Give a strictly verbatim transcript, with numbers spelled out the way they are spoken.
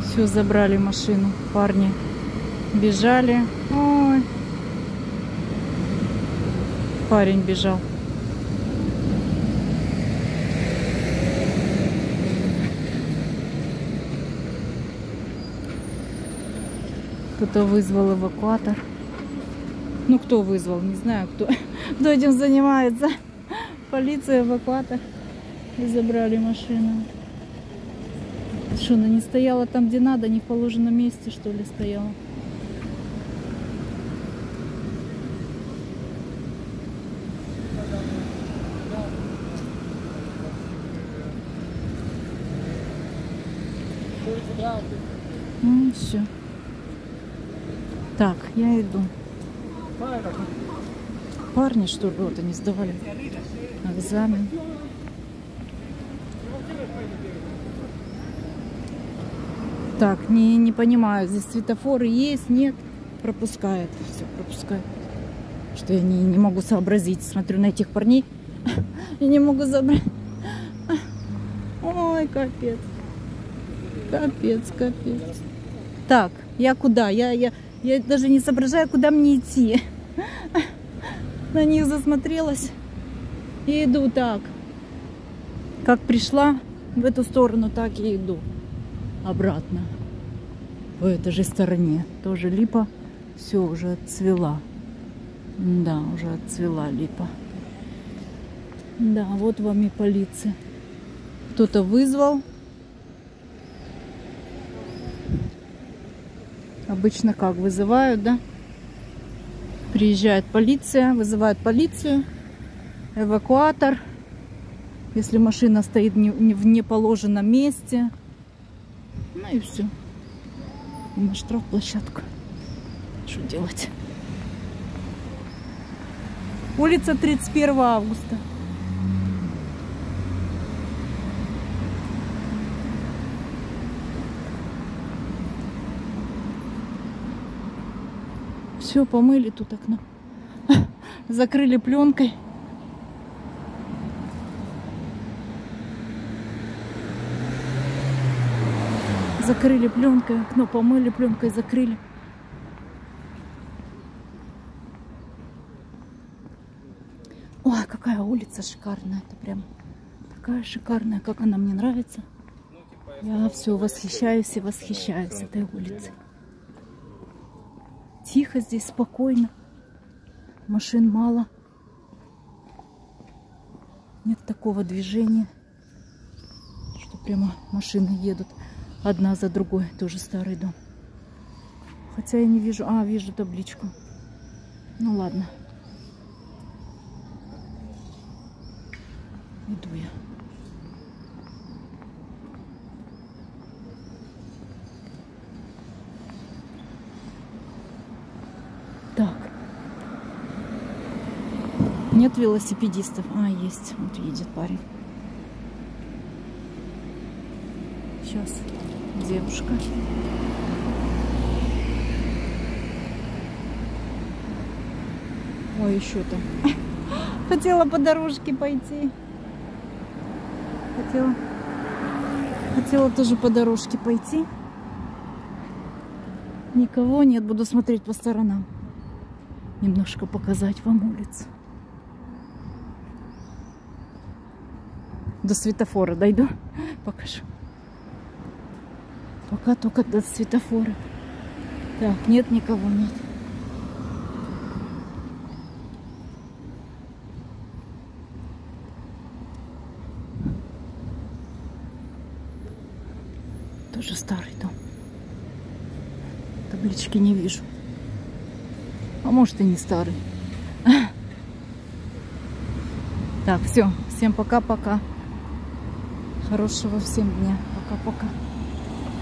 Все, забрали машину. Парни бежали. Ой. Парень бежал. Кто-то вызвал эвакуатор. Ну, кто вызвал, не знаю, кто, кто этим занимается. Полиция, эвакуатор. И забрали машину. Что, она не стояла там, где надо, не в положенном месте, что ли, стояла? Ну, все. Так, я иду. Парни, что ли, вот они сдавали экзамен. Так, не, не понимаю, здесь светофоры есть, нет, пропускает, все, пропускает. Что я не, не могу сообразить, смотрю на этих парней и не могу забрать. Ой, капец, капец, капец. Так, я куда? Я, я, я даже не соображаю, куда мне идти. На них засмотрелась и иду так. Как пришла в эту сторону, так и иду обратно. По этой же стороне. Тоже липа. Все, уже отцвела. Да, уже отцвела липа. Да, вот вам и полиция. Кто-то вызвал. Обычно как вызывают, да? Приезжает полиция, вызывают полицию, эвакуатор. Если машина стоит не, не в неположенном месте. Ну и все. И на штрафплощадку. Что делать? Улица тридцать первого августа. Все, помыли тут окно. Закрыли пленкой. Закрыли пленкой, окно помыли, пленкой закрыли. Ой, какая улица шикарная. Это прям такая шикарная, как она мне нравится. Я все восхищаюсь и восхищаюсь этой улицей. Тихо здесь, спокойно. Машин мало. Нет такого движения, что прямо машины едут одна за другой. Тоже старый дом. Хотя я не вижу... А, вижу табличку. Ну ладно. Иду я. Так. Нет велосипедистов. А, есть. Вот едет парень. Сейчас. Девушка. Ой, еще там. Хотела по дорожке пойти. Хотела. Хотела тоже по дорожке пойти. Никого нет. Буду смотреть по сторонам. Немножко показать вам улицу. До светофора дойду. Покажу. Пока только до светофора. Так, нет, никого нет. Тоже старый дом. Таблички не вижу. А может и не старый. Так, все. Всем пока-пока. Хорошего всем дня. Пока-пока.